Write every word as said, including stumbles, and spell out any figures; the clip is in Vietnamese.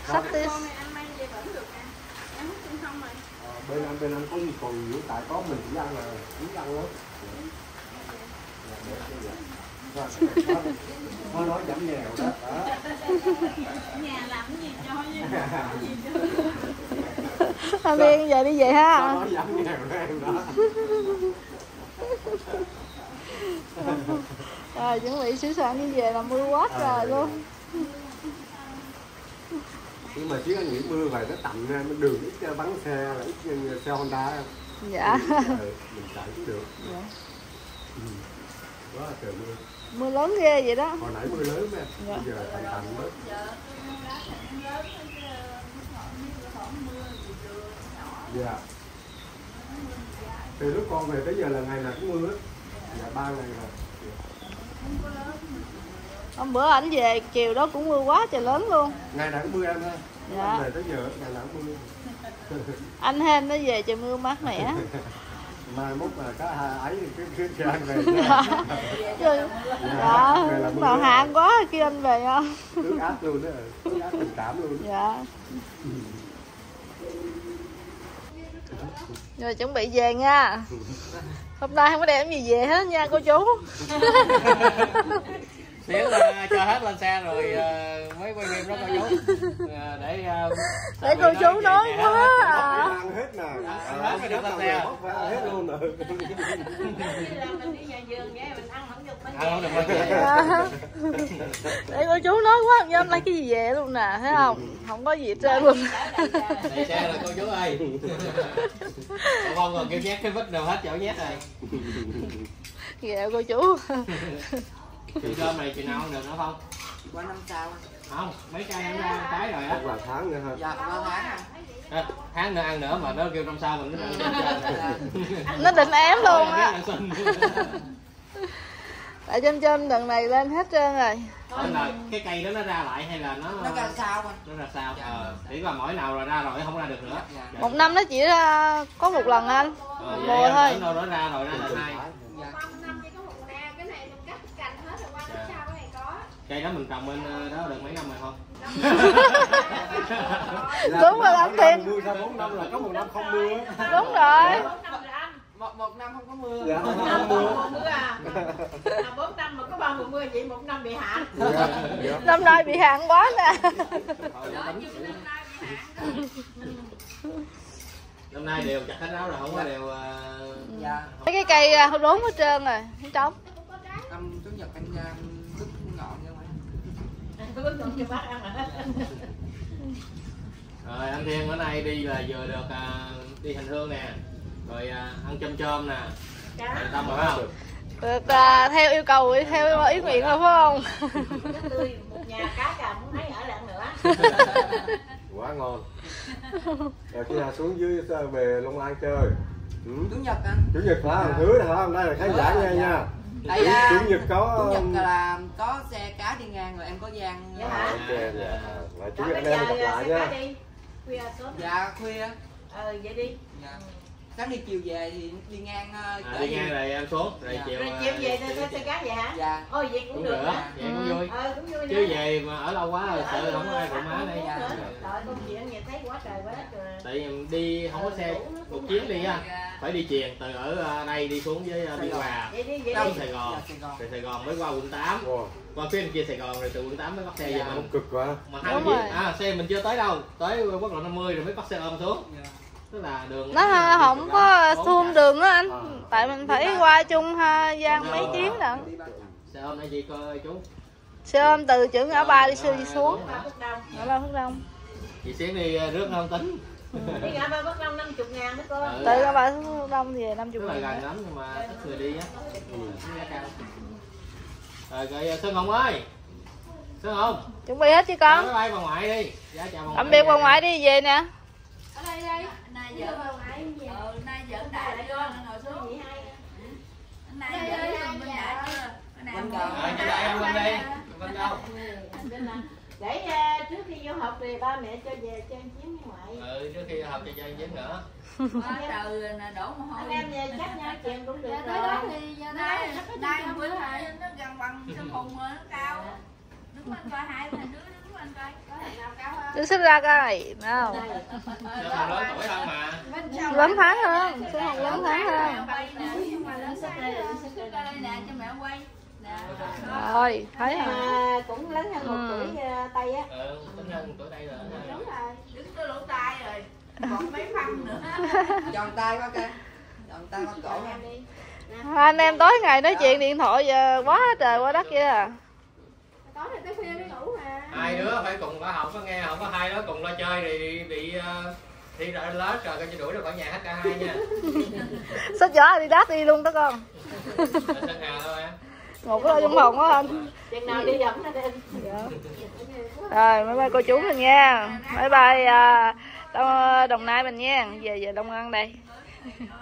Sắp đi. Bên anh bên anh có gì còn nữa, tại có mình chỉ ăn là chỉ ăn đó. Nó nói giảm nghèo đó. Nhà làm cái gì cho Anh Biên giờ đi về ha. Nó nói giảm nghèo đó em đó. Rồi chuẩn bị sửa soạn đi về là mưa quá trời luôn. Nhưng mà chứ anh nghĩ mưa vậy nó tầm ra nó đường ít bắn xe là ít xe Honda không? Dạ. Ừ, mình chạy cũng được. Dạ. Ừ. Đó là trời mưa. Mưa lớn ghê vậy đó. Hồi nãy mưa lớn mà. Dạ. Bây giờ thành thành bớt. Dạ. Từ lúc con về tới giờ là ngày nào cũng mưa hết. Dạ ba ngày rồi. Hôm bữa ảnh về chiều đó cũng mưa quá trời lớn luôn. Ngày nào cũng mưa em ha. Dạ. Anh về tới giờ ngày nào cũng mưa. Anh hên nó về trời mưa mát mẻ. Mai mốt là có ấy cái cái cái anh về. Dạ. Dạ. Về là Lúc mưa nào đó. hạn quá khi anh về không? Ướt át luôn đó, ướt át tình cảm luôn. Dạ. Rồi chuẩn bị về nha. Hôm nay không có đem gì về hết nha cô chú. Xíu uh, cho hết lên xe rồi uh, mới quay phim đó cô chú. Uh, để uh, Để cô chú nói quá à. Ăn hết nè. Ăn hết mới được lên xe. Ăn hết luôn rồi. mình đi nhà vườn nghe mình ăn không được bánh Ăn không được lên xe. Dạ. Để cô chú nói quá, không dám lấy cái gì về luôn nè, thấy không? Không có gì hết trơn luôn. Đẩy xe rồi cô chú ơi. Còn con còn kêu nhét cái vít đâu hết chỗ nhét rồi. Ghẹo cô chú. Chị cơm này chị nào không được nữa không? Qua năm sau anh. Không, mấy cây ăn ra trái rồi á. Là tháng nữa ha. Dạ, qua tháng anh. À, tháng nữa ăn nữa mà nó kêu năm sau mình nó ăn. Nó định ém luôn á. Ăn xin. Tại chôm chôm đợt này lên hết trơn rồi. Đó là cái cây đó nó ra lại hay là nó Nó ra sao anh? nó ra sao? Ờ, chỉ là mỗi nào rồi ra rồi không ra được nữa. Dạ. Một năm nó chỉ ra có một lần anh. Ờ, Một vậy mùa em thôi. tưởng đâu đó ra rồi ra lần hai. Dạ. năm chỉ có một nè, cái này mình cắt cành hết rồi qua năm sau cái này có. Cây đó mình trồng bên đó được mấy năm rồi không? Đúng rồi anh Tiền. Mưa ra bốn năm là có một năm không mưa. Đúng rồi. Một, một năm không có mưa. Dạ, Một không năm mưa. có mùa mưa à. À, bốn năm mà có ba mùa mưa vậy một năm bị hạn. Dạ, dạ. Năm nay bị hạn quá nè. Năm nay đều chặt hết áo rồi không có đều. Dạ. Mấy cái cây uh, đốn hết trơn rồi, không trống. Năm chủ nhật anh ra đứt ngọn nha mấy. Tôi có cho bác ăn hả? Rồi anh Thiên bữa nay đi là vừa được uh, đi hành hương nè, rồi uh, ăn chôm chôm nè, an tâm rồi phải không? Được uh, theo yêu cầu, theo ý nguyện rồi phải không? Tươi, một nhà cá cà muốn thấy ở lạng nữa. Quá ngon. Rồi khi nào xuống dưới về Long An chơi. Ừ. Chủ nhật anh. Chủ nhật hả? Dạ. Hứa hả? Hôm nay là khán giả nghe nha. Tại ra Chủ nhật có Chủ nhật là có xe cá đi ngang rồi em có gian. Dạ À, hả? ok dạ. Là chủ Đó, nhật anh bây em giờ gặp lại xe cá nha. đi. Khuya sớm. Dạ khuya. Ờ vậy đi. Dạ. Sáng đi chiều về thì đi ngang uh, À, đi ngang rồi em xuống, rồi Dạ. chiều Rồi chiều về tôi xe cá vậy hả? Dạ. Ôi vậy cũng cũng được được, á. vậy cũng vui. Ờ cũng vui Chứ về mà ở lâu quá rồi sợ không có ai phụ má đây. Trời ơi công chuyện vậy thấy quá trời quá trời. Tại vì đi không có xe một chuyến đi á, phải đi chuyền từ ở đây đi xuống với Biên Hòa Vậy đi vậy xuống đi. Sài Gòn, Dạ, Sài Gòn. từ Sài Gòn mới qua quận tám, Wow. qua phía bên kia Sài Gòn rồi từ quận tám mới bắt xe về Không mình. cực quá. Mà hai Đúng chiếc rồi. à, xe mình chưa tới đâu, tới quốc lộ năm mươi rồi mới bắt xe ôm xuống. Dạ. Tức là đường Nó không có xuông đường á anh. À. Tại mình phải qua chung ha gian mấy chuyến lận. xe ôm đây gì coi chú. Xe ôm từ chữ ngã ba đi xuôi đi xuống. Ba Phước Đông. Ngã ba Phước Đông. Chị Xuyến đi rước không tính. Đi ngã ba Phước Đông năm mươi ngàn đó cô. Ừ. Từ ngã ba Phước Đông về năm mươi Tức là ngàn. gần lắm nhưng mà ít người đi á. Ừ. Giá cao. Rồi rồi Sơn Hồng ơi. Sơn Hồng. Chuẩn bị hết chứ con. Máy bay bà ngoại đi. Dạ chào bà ngoại. Tạm biệt bà ngoại đi về nè. Ở đây đây. Nay giỡn ờ, nay giỡn đại chưa ngồi xuống. Nay giỡn bên đại chưa. Bên Rồi chị đợi em bên đây. Bên đâu? Để uh, trước khi vô học thì ba mẹ cho về cho anh chiến với ngoại. Ừ trước khi học cho chơi chiến nữa. Quá trời đổ mồ hôi. Anh em về chắc nhau chuyện cũng được Dạ, rồi. tới đó thì nay nay không bữa hai nó gần bằng sân hùng mà nó cao. Đứng bên coi hai thằng đứa đứng bên coi. Có thằng nào cao hơn? Chú xích ra coi nào. Sơn Hồng lớn tuổi hơn mà. Lớn tháng hơn, Sơn Hồng lớn tháng hơn. Rồi, thấy hả? Mà cũng lớn hơn một Ừ. tuổi uh, Tây á. Ừ, tính hơn tuổi Tây rồi. Đúng rồi. Đứng tới lỗ tai rồi. Còn mấy phân nữa. Tròn tay quá kìa. Tròn tay qua cổ nha. Hai anh em tối ngày nói chuyện điện thoại giờ quá trời quá đất kia à. Tối này tới khuya mới ngủ mà. Hai đứa phải cùng bà Hồng có nghe, không có hai đứa cùng lo chơi thì bị uh, thi ra lớp rồi coi cho đuổi ra khỏi nhà hết cả hai nha. Xách giỏ đi đát đi luôn đó con. Sơn Hà thôi á. Ngủ ở trong phòng á anh. Chừng nào đi dẫn nó đi. Dạ. Rồi bye bye cô chú mình nha. Bye bye à, Đồng Nai mình nha. Về về Đông An đây.